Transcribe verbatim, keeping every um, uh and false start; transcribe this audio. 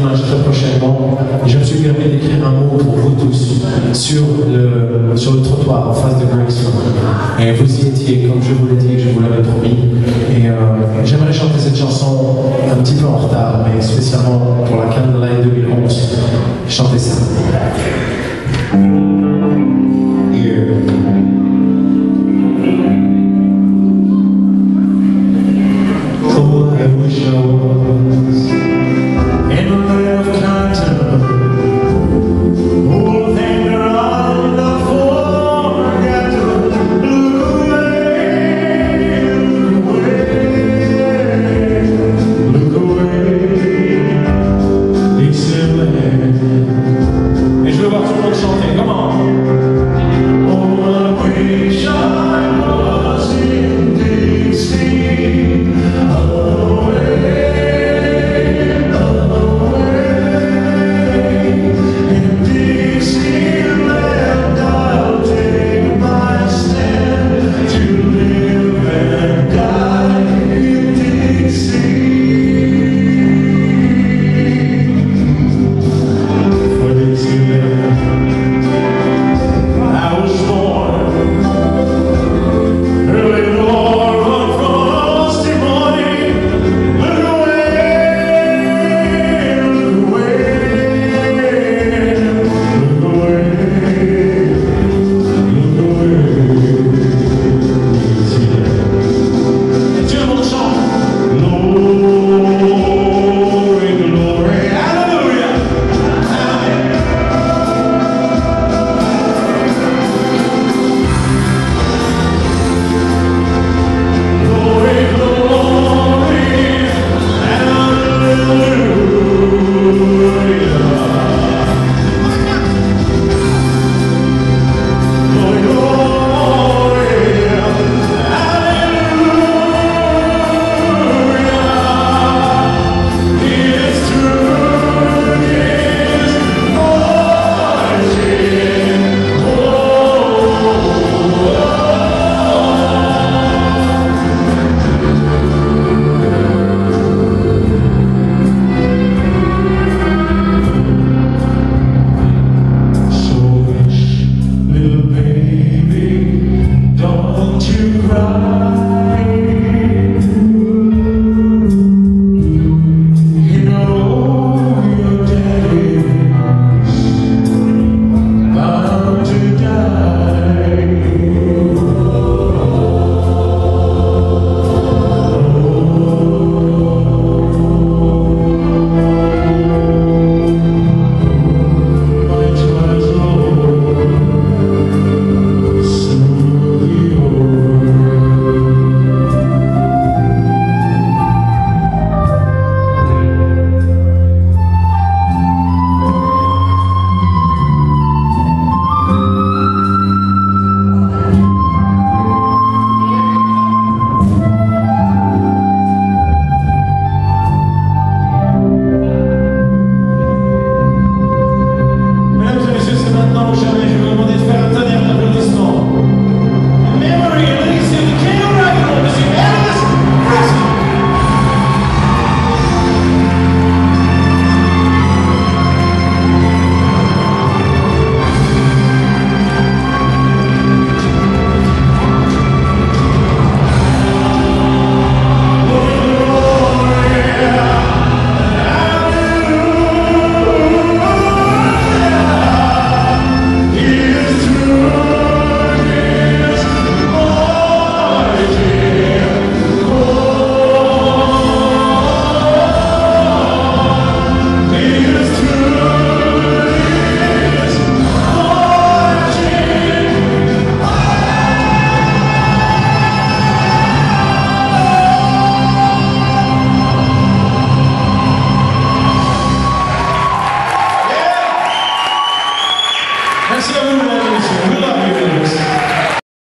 image très prochainement. Et je me suis permis d'écrire un mot pour vous tous sur le, sur le trottoir en face de Grayson. Et vous y étiez, comme je vous l'ai dit, je vous l'avais promis. Et euh, j'aimerais chanter cette chanson un petit peu en retard, mais spécialement pour la Candlelight deux mille onze. Chantez ça.